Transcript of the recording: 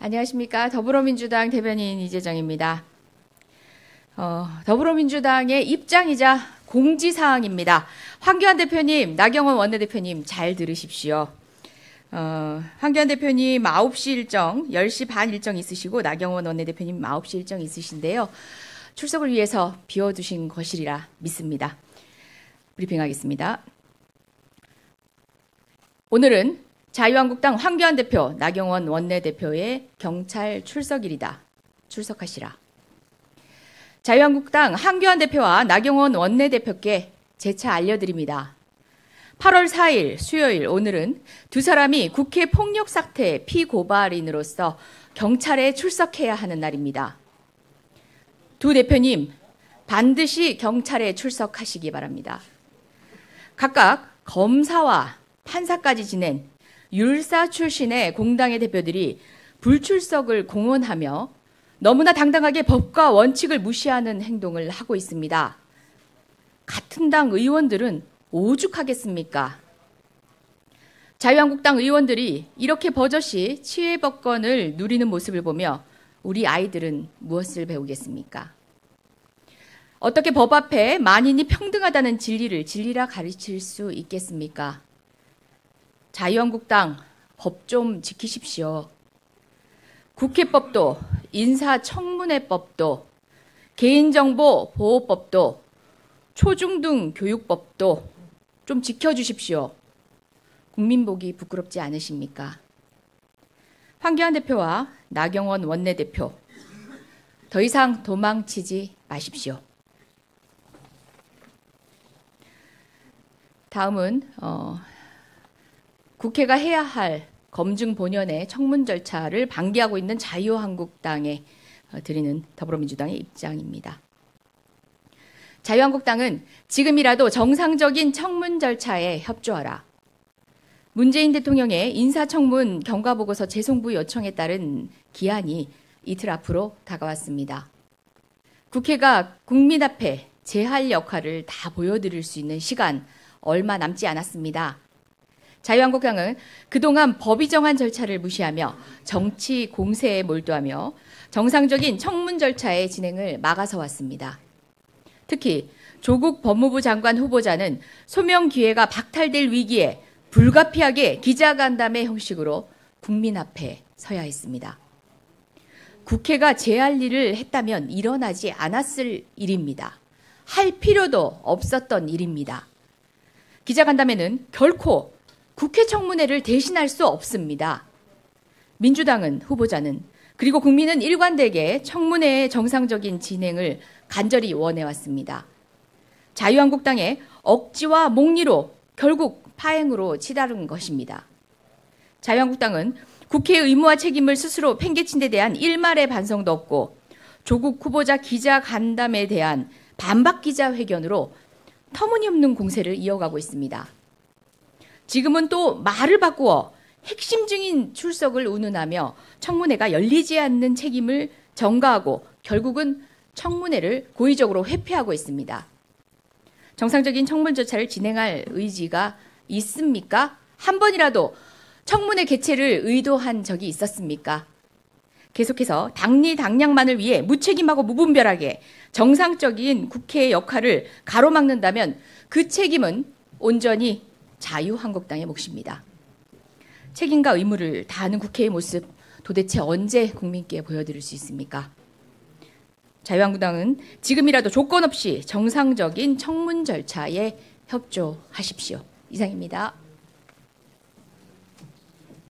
안녕하십니까. 더불어민주당 대변인 이재정입니다. 더불어민주당의 입장이자 공지사항입니다. 황교안 대표님, 나경원 원내대표님 잘 들으십시오. 황교안 대표님 9시 일정, 10시 반 일정 있으시고 나경원 원내대표님 9시 일정 있으신데요. 출석을 위해서 비워두신 것이라 믿습니다. 브리핑하겠습니다. 오늘은 자유한국당 황교안 대표, 나경원 원내대표의 경찰 출석일이다. 출석하시라. 자유한국당 황교안 대표와 나경원 원내대표께 재차 알려드립니다. 8월 4일 수요일 오늘은 두 사람이 국회 폭력 사태 피고발인으로서 경찰에 출석해야 하는 날입니다. 두 대표님 반드시 경찰에 출석하시기 바랍니다. 각각 검사와 판사까지 지낸 율사 출신의 공당의 대표들이 불출석을 공언하며 너무나 당당하게 법과 원칙을 무시하는 행동을 하고 있습니다. 같은 당 의원들은 오죽하겠습니까? 자유한국당 의원들이 이렇게 버젓이 치외법권을 누리는 모습을 보며 우리 아이들은 무엇을 배우겠습니까? 어떻게 법 앞에 만인이 평등하다는 진리를 진리라 가르칠 수 있겠습니까? 자유한국당 법 좀 지키십시오. 국회법도 인사청문회법도 개인정보 보호법도 초중등 교육법도 좀 지켜주십시오. 국민 보기 부끄럽지 않으십니까? 황교안 대표와 나경원 원내대표 더 이상 도망치지 마십시오. 다음은 국회가 해야 할 검증 본연의 청문 절차를 방기하고 있는 자유한국당에 드리는 더불어민주당의 입장입니다. 자유한국당은 지금이라도 정상적인 청문 절차에 협조하라. 문재인 대통령의 인사청문 경과보고서 재송부 요청에 따른 기한이 이틀 앞으로 다가왔습니다. 국회가 국민 앞에 제할 역할을 다 보여드릴 수 있는 시간 얼마 남지 않았습니다. 자유한국당은 그동안 법이 정한 절차를 무시하며 정치 공세에 몰두하며 정상적인 청문 절차의 진행을 막아서 왔습니다. 특히 조국 법무부 장관 후보자는 소명 기회가 박탈될 위기에 불가피하게 기자간담회 형식으로 국민 앞에 서야 했습니다. 국회가 제할 일을 했다면 일어나지 않았을 일입니다. 할 필요도 없었던 일입니다. 기자간담회는 결코 국회 청문회를 대신할 수 없습니다. 민주당은 후보자는 그리고 국민은 일관되게 청문회의 정상적인 진행을 간절히 원해왔습니다. 자유한국당의 억지와 몽리로 결국 파행으로 치달은 것입니다. 자유한국당은 국회의 의무와 책임을 스스로 팽개친 데 대한 일말의 반성도 없고 조국 후보자 기자간담회에 대한 반박 기자회견으로 터무니없는 공세를 이어가고 있습니다. 지금은 또 말을 바꾸어 핵심 증인 출석을 운운하며 청문회가 열리지 않는 책임을 전가하고 결국은 청문회를 고의적으로 회피하고 있습니다. 정상적인 청문 절차를 진행할 의지가 있습니까? 한 번이라도 청문회 개최를 의도한 적이 있었습니까? 계속해서 당리당략만을 위해 무책임하고 무분별하게 정상적인 국회의 역할을 가로막는다면 그 책임은 온전히 자유한국당의 몫입니다. 책임과 의무를 다하는 국회의 모습 도대체 언제 국민께 보여드릴 수 있습니까? 자유한국당은 지금이라도 조건 없이 정상적인 청문 절차에 협조하십시오. 이상입니다.